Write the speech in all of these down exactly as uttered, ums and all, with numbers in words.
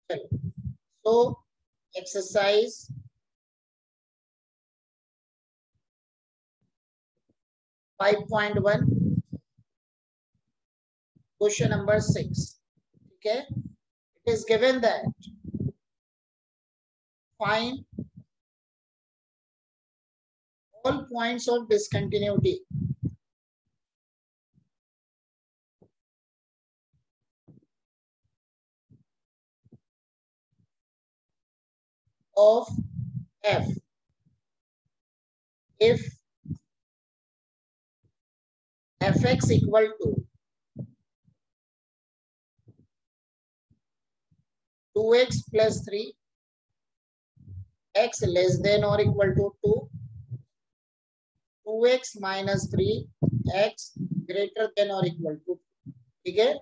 So exercise five point one, question number six. Okay, it is given that find all points of discontinuity of f if fx equal to two x plus three, x less than or equal to two, two x minus three, x greater than or equal to two. ठीक है,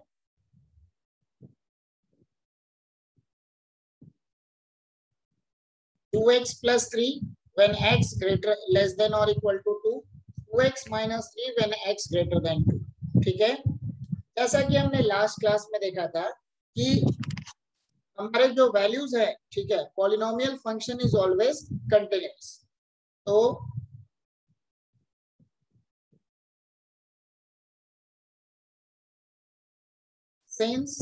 two x plus three when x greater less than or equal to two, two x minus three when x greater than two. ठीक है, जैसा कि हमने last class में देखा था कि हमारे जो वैल्यूज है, ठीक है, polynomial function is always continuous. तो since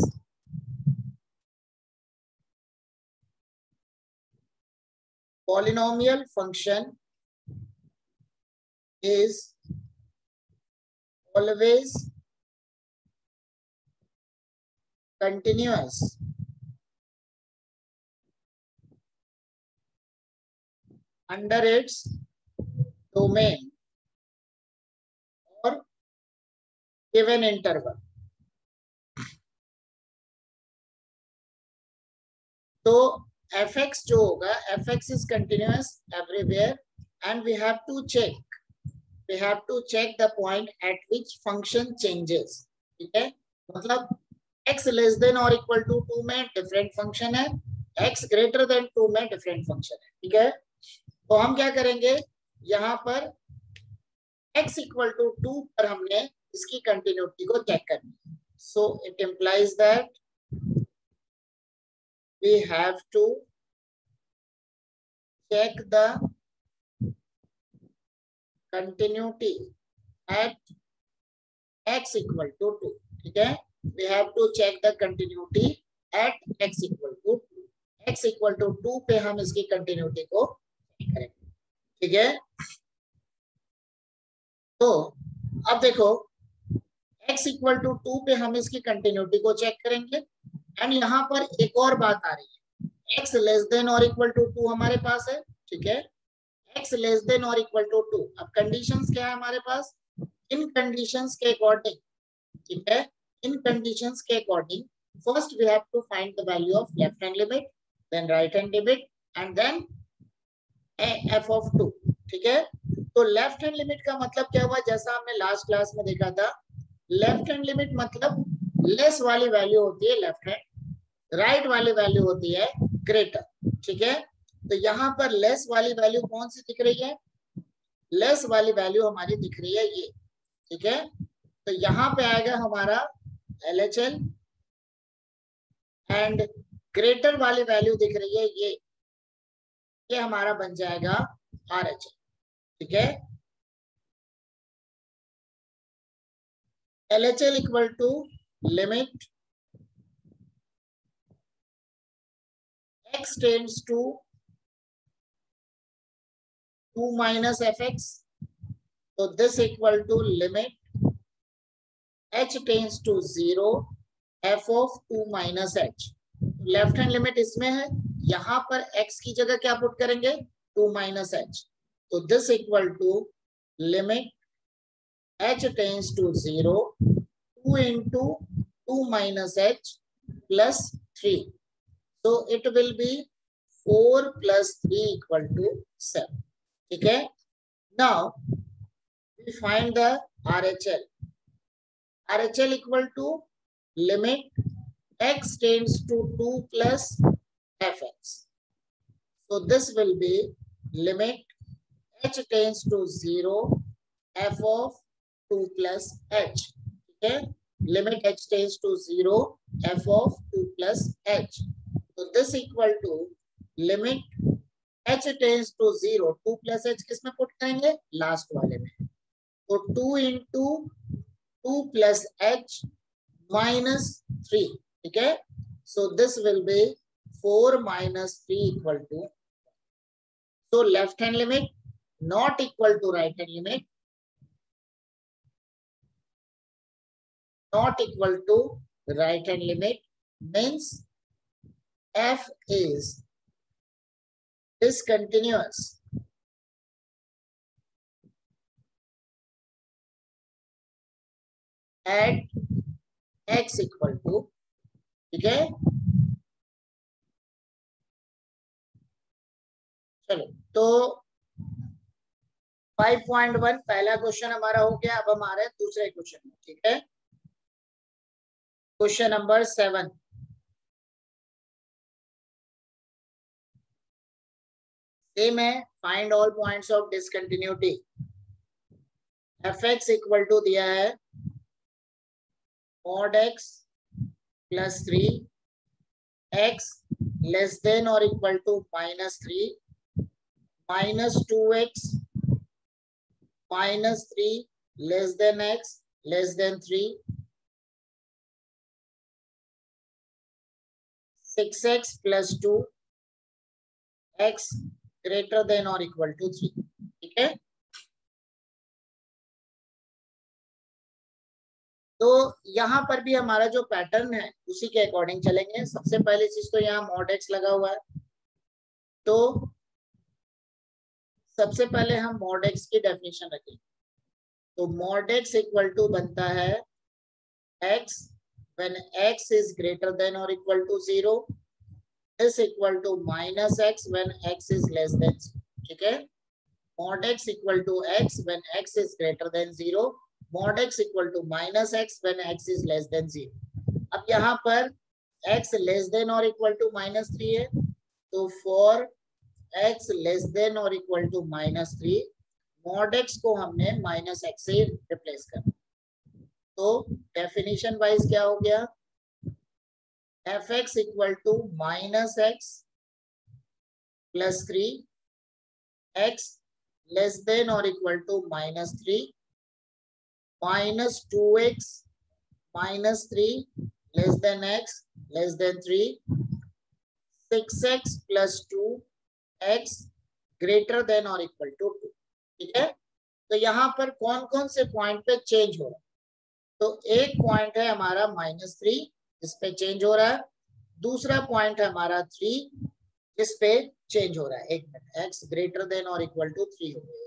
polynomial function is always continuous, under its domain or given interval. तो fx जो होगा, fx is continuous everywhere and we have to check we have to check the point at which function changes. ठीक है, मतलब x less than or equal to two में different function है, x greater than two में different function है. ठीक है, तो हम क्या करेंगे, यहाँ पर x equal to टू पर हमने इसकी कंटिन्यूटी को चेक करनी है. So it implies that we have to check the continuity at x equal to two. ठीक है, we have to check the continuity at x equal to two. x equal to two पे हम इसकी continuity को check करेंगे. ठीक है, तो अब देखो x equal to टू पे हम इसकी कंटिन्यूटी को चेक करेंगे एंड यहाँ पर एक और बात आ रही है, x लेस देन और इक्वल टू टू हमारे पास है. ठीक है, x लेस देन और इक्वल टू टू. अब कंडीशंस क्या है हमारे पास, इन कंडीशंस के अकॉर्डिंग, ठीक है, इन कंडीशंस के according first we have to find the value of left hand limit, then right hand limit and then f of two. ठीक है, तो लेफ्ट हैंड लिमिट का मतलब क्या हुआ, जैसा हमने लास्ट क्लास में देखा था, लेफ्ट हैंड लिमिट मतलब लेस वाली वैल्यू होती है लेफ्ट हैंड, राइट वाली वैल्यू होती है ग्रेटर. ठीक है, तो यहाँ पर लेस वाली वैल्यू कौन सी दिख रही है, लेस वाली वैल्यू हमारी दिख रही है ये. ठीक है, तो यहाँ पे आएगा हमारा L H L and greater वाली वैल्यू दिख रही है ये ये हमारा बन जाएगा आर एच एल. ठीक है, L H L equal to limit x tends to two minus fx, so this equal to limit h tends to zero f of two minus h. Left hand limit इसमें है, यहाँ पर x की जगह क्या put करेंगे, two minus h, तो this equal to limit h tends to zero two into two minus h plus three. So it will be four plus three equal to seven. ठीक है, now we find the R H L. R H L equal to limit x tends to two plus fx. So this will be limit h tends to zero f of two plus h. ठीक है, limit h tends to zero f of two plus h. So this equal to limit h tends to zero, two plus h किस में put करेंगे, last वाले में, तो two into two plus h minus three, ठीक है। So this will be four minus three equal to, so left hand limit not equal to right hand limit, not equal to right hand limit means f is discontinuous at x equal to, ठीक है। चलो तो five point one पहला question हमारा हो गया। अब हम आ रहे हैं दूसरे क्वेश्चन में, ठीक है। क्वेश्चन नंबर सेवन, सेम है, find all points of discontinuity. F x equal to दिया है mod x plus three, x less than और equal to minus three, minus two x minus three less than x less than three, six x plus two, x greater than और equal to three, ठीक है। तो यहां पर भी हमारा जो पैटर्न है उसी के अकॉर्डिंग चलेंगे। सबसे पहली चीज तो यहाँ मॉड एक्स लगा हुआ है, तो सबसे पहले हम मॉड एक्स की डेफिनेशन रखेंगे। तो मॉड एक्स इक्वल टू बनता है x when x is greater than और equal to zero, is equal to minus x when x is less than, ठीक है। Mod x equal to x when x is greater than zero, mod x equal to minus x when x is less than zero. अब यहाँ पर x less than और equal to minus three है, तो for x less than और equal to minus three, mod x को हमने minus x से रिप्लेस कर। तो डेफिनेशन वाइज क्या हो गया, f x equal to minus x plus three, x less than और equal to minus three, minus two x minus three less than x less than three, six x plus two, x greater than और equal to two, ठीक है। तो यहाँ पर कौन कौन से पॉइंट पे चेंज हो रहा है, तो एक पॉइंट है हमारा माइनस थ्री जिस पे चेंज हो रहा है, दूसरा पॉइंट है हमारा थ्री जिस पे चेंज हो रहा है। एक मिनट, एक्स ग्रेटर देन और इक्वल टू थ्री हो गया।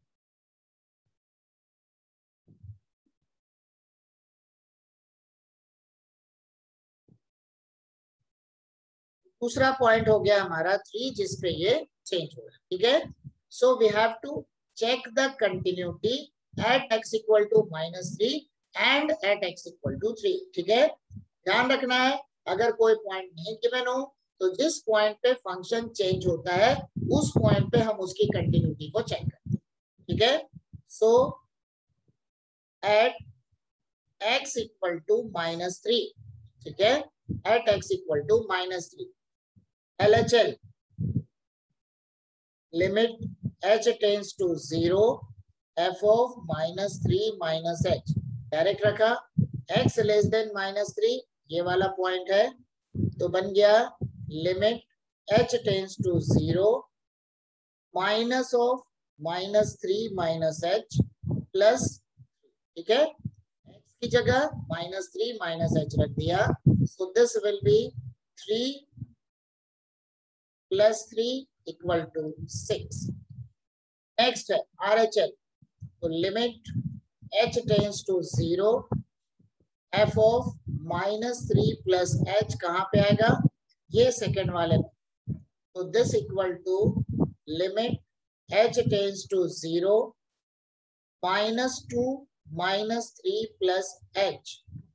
दूसरा पॉइंट हो गया हमारा थ्री जिस पे ये चेंज हो रहा है, ठीक है। So we have to check the continuity at x equal to minus three and at x equal to three, ठीक है। ध्यान रखना है अगर कोई पॉइंट नहीं गिवन हो तो जिस पॉइंट पे फंक्शन चेंज होता है उस पॉइंट पे हम उसकी कंटिन्यूटी को चेक करते हैं, ठीक है। So at x equal to minus three, ठीक है, at x equal to minus three, L H L limit h tends to zero, f of minus three minus h, direct रखा, x less than minus three ये वाला point है, तो बन गया limit h tends to zero, minus of minus three minus h plus, ठीक है, x की जगह माइनस थ्री माइनस h रख दिया, so this will be three plus three equal to six. Next है आर एच एल, तो limit h tends to zero, f of minus three plus h कहाँ पे आएगा, ये सेकेंड वाले में, तो this equal to limit h tends to zero, minus two minus three plus h,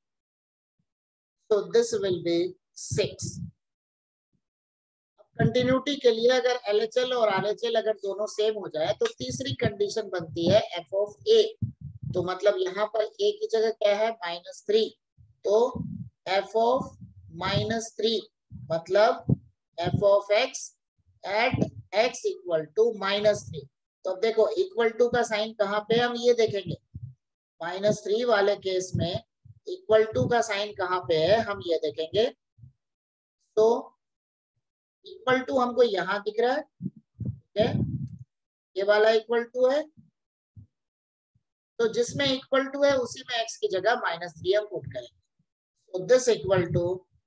so this will be six. Continuity के लिए अगर L H L और R H L अगर दोनों सेम हो जाए तो तीसरी कंडीशन बनती है f ऑफ a, तो मतलब यहाँ पर a की जगह क्या है माइनस थ्री, तो f ऑफ माइनस थ्री मतलब f of x at x equal to minus three. तो अब देखो इक्वल टू का साइन कहाँ पे हम ये देखेंगे, माइनस थ्री वाले केस में इक्वल टू का साइन कहाँ पे है हम ये देखेंगे। तो इक्वल टू हमको यहाँ दिख रहा है, ठीक है, ये वाला इक्वल टू है, तो जिसमें इक्वल टू है उसी में x की जगह माइनस थ्री हम पुट करेंगे। तो this equal to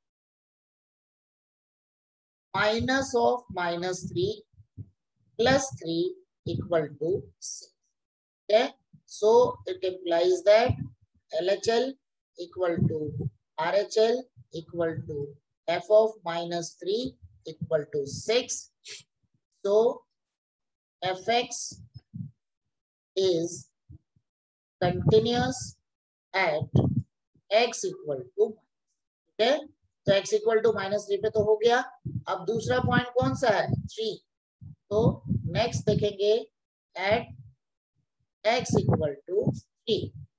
minus of minus three plus three equal to six. Okay, so it implies that L H L equal to R H L equal to f of minus three equal to six. So fx is continuous at x equal to, okay, तो x equal to minus three पे तो हो गया। अब दूसरा point कौन सा है, थ्री। तो नेक्स्ट देखेंगे at x equal to three.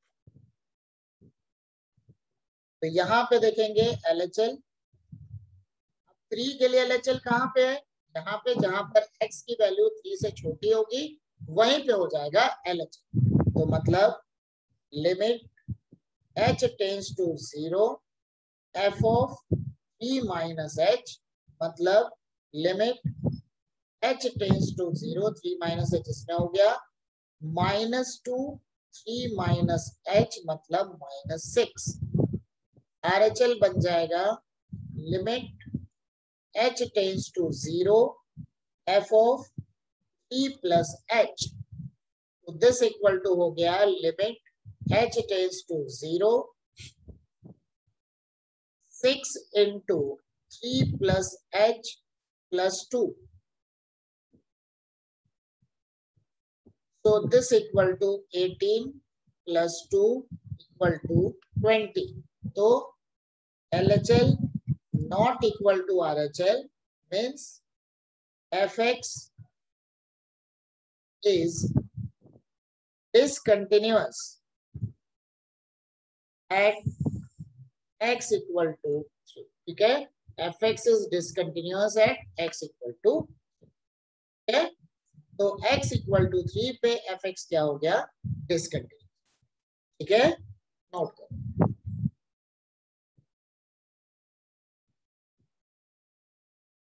तो यहाँ पे देखेंगे L H L, थ्री के लिए L H L कहाँ पे है, यहाँ पे जहां पर x की वैल्यू थ्री से छोटी होगी वहीं पे हो जाएगा L H L। तो मतलब limit h tends to zero f of three minus h, मतलब limit h tends to zero, three minus h इसमें हो गया, minus two three minus h मतलब minus six. R H L बन जाएगा limit h tends to zero f of three plus h। तो this equal to हो गया limit h tends to zero six into three plus h plus two. So this equal to eighteen plus two equal to twenty. So L H L not equal to R H L means fx is discontinuous at x equal to three. ठीक है, fx is discontinuous at x equal to, ठीक है, तो x equal to three पे fx क्या हो गया, discontinuous. ठीक है, नोट करो।